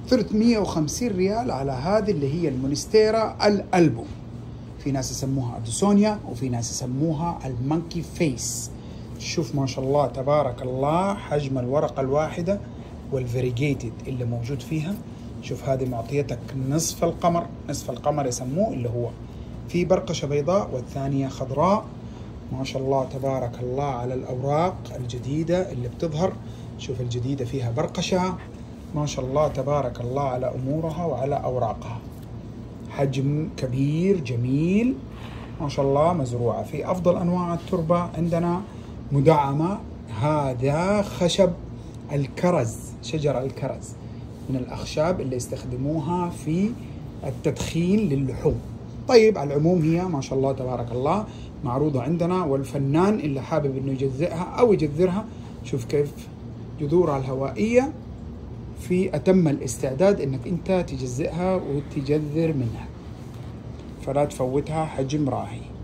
350 ريال على هذه اللي هي المونستيرا الألبوم. في ناس يسموها أديسونيا وفي ناس يسموها المونكي فيس. شوف ما شاء الله تبارك الله حجم الورقة الواحدة والفيريجيتد اللي موجود فيها. شوف هذه معطيتك نصف القمر، نصف القمر يسموه، اللي هو في برقشة بيضاء والثانية خضراء. ما شاء الله تبارك الله على الأوراق الجديدة اللي بتظهر. شوف الجديدة فيها برقشة. ما شاء الله تبارك الله على أمورها وعلى أوراقها. حجم كبير جميل ما شاء الله، مزروعة في أفضل أنواع التربة عندنا مدعمة. هذا خشب الكرز، شجر الكرز من الأخشاب اللي يستخدموها في التدخين للحوم. طيب على العموم هي ما شاء الله تبارك الله معروضة عندنا، والفنان اللي حابب إنه يجذئها أو يجذرها شوف كيف جذورها الهوائية في أتم الاستعداد إنك أنت تجزئها وتجذر منها، فلا تفوتها، حجم راهي.